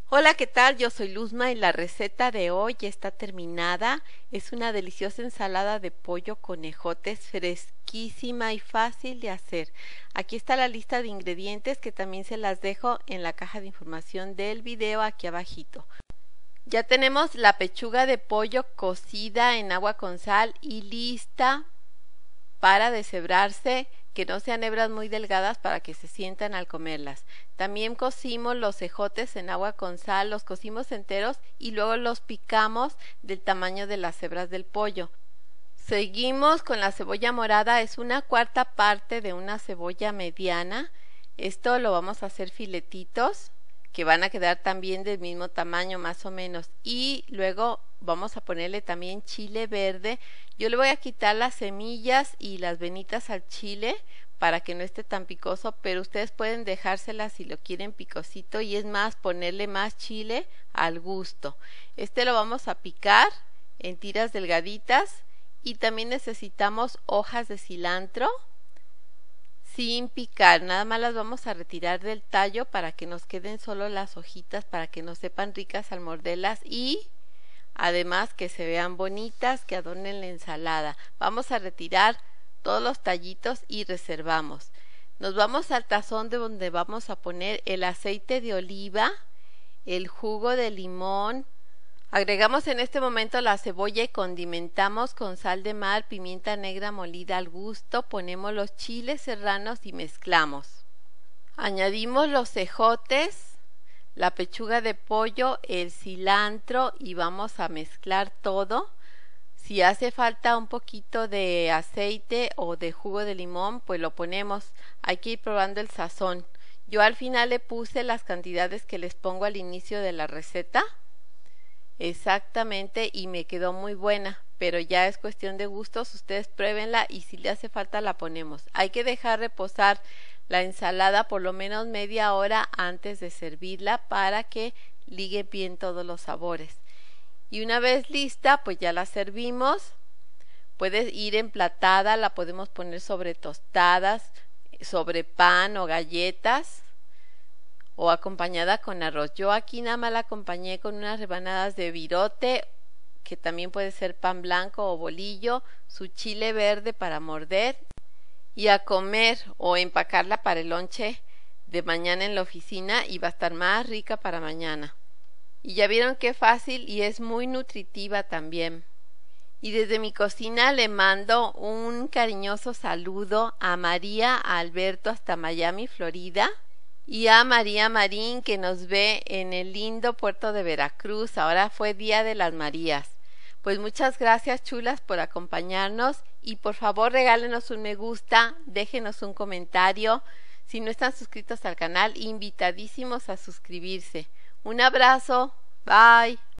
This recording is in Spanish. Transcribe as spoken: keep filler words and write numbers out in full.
Hola, ¿qué tal? Yo soy Luzma y la receta de hoy ya está terminada. Es una deliciosa ensalada de pollo con ejotes, fresquísima y fácil de hacer. Aquí está la lista de ingredientes que también se las dejo en la caja de información del video aquí abajito. Ya tenemos la pechuga de pollo cocida en agua con sal y lista para deshebrarse, que no sean hebras muy delgadas para que se sientan al comerlas. También cocimos los ejotes en agua con sal, los cocimos enteros y luego los picamos del tamaño de las hebras del pollo. Seguimos con la cebolla morada, es una cuarta parte de una cebolla mediana. Esto lo vamos a hacer filetitos, que van a quedar también del mismo tamaño más o menos. Y luego vamos a ponerle también chile verde. Yo le voy a quitar las semillas y las venitas al chile para que no esté tan picoso, pero ustedes pueden dejárselas si lo quieren picosito, y es más, ponerle más chile al gusto. Este lo vamos a picar en tiras delgaditas y también necesitamos hojas de cilantro sin picar, nada más las vamos a retirar del tallo para que nos queden solo las hojitas, para que nos sepan ricas al morderlas y además que se vean bonitas, que adornen la ensalada. Vamos a retirar todos los tallitos y reservamos. Nos vamos al tazón de donde vamos a poner el aceite de oliva, el jugo de limón. Agregamos en este momento la cebolla y condimentamos con sal de mar, pimienta negra molida al gusto. Ponemos los chiles serranos y mezclamos. Añadimos los ejotes, la pechuga de pollo, el cilantro y vamos a mezclar todo. Si hace falta un poquito de aceite o de jugo de limón, pues lo ponemos. Hay que ir probando el sazón. Yo al final le puse las cantidades que les pongo al inicio de la receta. Exactamente, y me quedó muy buena, pero ya es cuestión de gustos, ustedes pruébenla y si le hace falta la ponemos. Hay que dejar reposar la ensalada por lo menos media hora antes de servirla para que ligue bien todos los sabores. Y una vez lista, pues ya la servimos. Puede ir emplatada, la podemos poner sobre tostadas, sobre pan o galletas, o acompañada con arroz. Yo aquí nada más la acompañé con unas rebanadas de virote, que también puede ser pan blanco o bolillo, su chile verde para morder y a comer o empacarla para el lonche de mañana en la oficina y va a estar más rica para mañana. Y ya vieron qué fácil y es muy nutritiva también. Y desde mi cocina le mando un cariñoso saludo a María Alberto hasta Miami, Florida. Y a María Marín, que nos ve en el lindo puerto de Veracruz. Ahora fue Día de las Marías. Pues muchas gracias, chulas, por acompañarnos. Y por favor regálenos un me gusta, déjenos un comentario. Si no están suscritos al canal, invitadísimos a suscribirse. Un abrazo. Bye.